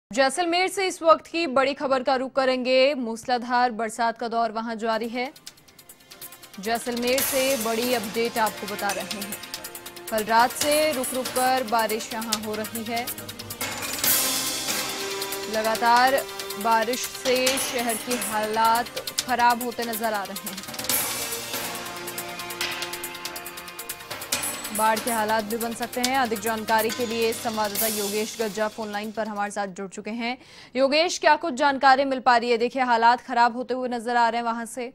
जैसलमेर से इस वक्त की बड़ी खबर का रुख करेंगे। मूसलाधार बरसात का दौर वहां जारी है। जैसलमेर से बड़ी अपडेट आपको बता रहे हैं। कल रात से रुक रुक कर बारिश यहां हो रही है। लगातार बारिश से शहर के हालात खराब होते नजर आ रहे हैं। बाढ़ के हालात भी बन सकते हैं। अधिक जानकारी के लिए संवाददाता योगेश गज्जा फोन लाइन पर हमारे साथ जुड़ चुके हैं। योगेश, क्या कुछ जानकारी मिल पा रही है? देखिए, हालात खराब होते हुए नजर आ रहे हैं वहां से।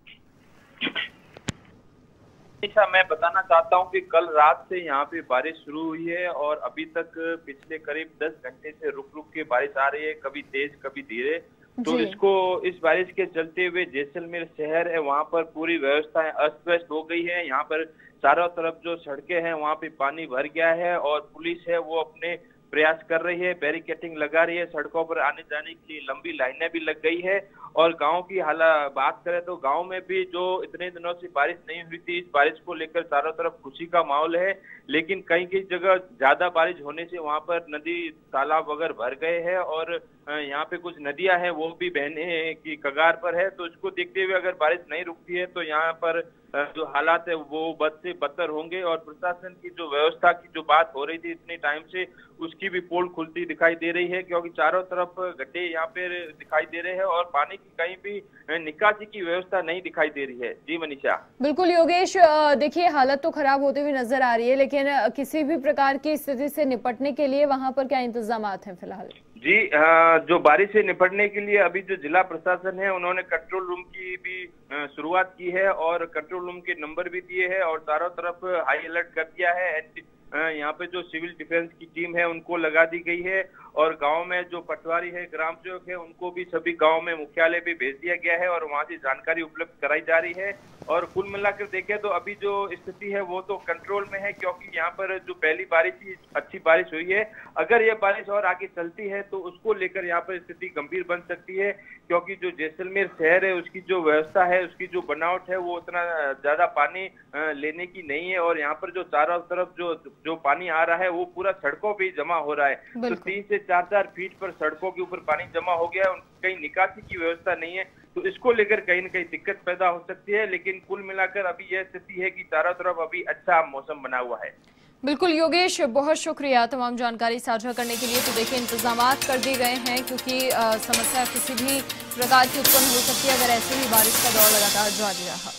मैं बताना चाहता हूं कि कल रात से यहाँ पे बारिश शुरू हुई है और अभी तक पिछले करीब 10 घंटे से रुक रुक के बारिश आ रही है, कभी तेज कभी धीरे। तो इस बारिश के चलते हुए जैसलमेर शहर है वहां पर पूरी व्यवस्थाएं अस्त व्यस्त हो गई है। यहाँ पर चारों तरफ जो सड़कें हैं वहां पे पानी भर गया है और पुलिस है वो अपने प्रयास कर रही है, बैरिकेटिंग लगा रही है। सड़कों पर आने जाने के लिए लंबी लाइनें भी लग गई है। और गांव की हालात बात करें तो गांव में भी जो इतने दिनों से बारिश नहीं हुई थी, इस बारिश को लेकर चारों तरफ खुशी का माहौल है। लेकिन कई कई जगह ज्यादा बारिश होने से वहां पर नदी तालाब वगैरह भर गए हैं और यहाँ पे कुछ नदियां हैं वो भी बहने की कगार पर है। तो इसको देखते हुए अगर बारिश नहीं रुकती है तो यहाँ पर जो हालात है वो बद से बदतर होंगे। और प्रशासन की जो व्यवस्था की जो बात हो रही थी इतने टाइम से, उसकी भी पोल खुलती दिखाई दे रही है, क्योंकि चारों तरफ गड्ढे यहाँ पे दिखाई दे रहे हैं और पानी की कहीं भी निकासी की व्यवस्था नहीं दिखाई दे रही है। जी मनीषा। बिल्कुल योगेश, देखिए हालत तो खराब होते हुए नजर आ रही है, लेकिन किसी भी प्रकार की स्थिति से निपटने के लिए वहां पर क्या इंतजाम हैं फिलहाल? जी, जो बारिश से निपटने के लिए अभी जो जिला प्रशासन है उन्होंने कंट्रोल रूम की भी शुरुआत की है और कंट्रोल रूम के नंबर भी दिए हैं और चारों तरफ हाई अलर्ट कर दिया है। यहाँ पे जो सिविल डिफेंस की टीम है उनको लगा दी गई है और गांव में जो पटवारी है, ग्राम सेवक है, उनको भी सभी गांव में मुख्यालय पे भेज दिया गया है और वहां से जानकारी उपलब्ध कराई जा रही है। और कुल मिलाकर देखें तो अभी जो स्थिति है वो तो कंट्रोल में है, क्योंकि यहाँ पर जो पहली बारिश थी अच्छी बारिश हुई है। अगर ये बारिश और आगे चलती है तो उसको लेकर यहाँ पर स्थिति गंभीर बन सकती है, क्योंकि जो जैसलमेर शहर है उसकी जो व्यवस्था है, उसकी जो बनावट है वो उतना ज्यादा पानी लेने की नहीं है। और यहाँ पर जो चारों तरफ जो पानी आ रहा है वो पूरा सड़कों पे ही जमा हो रहा है। तो 3 से 4 फीट पर सड़कों के ऊपर पानी जमा हो गया है, कहीं निकासी की व्यवस्था नहीं है। तो इसको लेकर कहीं न कहीं दिक्कत पैदा हो सकती है। लेकिन कुल मिलाकर अभी यह स्थिति है कि चारों तरफ अभी अच्छा मौसम बना हुआ है। बिल्कुल योगेश, बहुत शुक्रिया तमाम जानकारी साझा करने के लिए। तो देखिए, इंतजामात कर दिए गए हैं क्योंकि समस्या किसी भी प्रकार की उत्पन्न हो सकती है अगर ऐसे ही बारिश का दौर लगातार जारी रहा।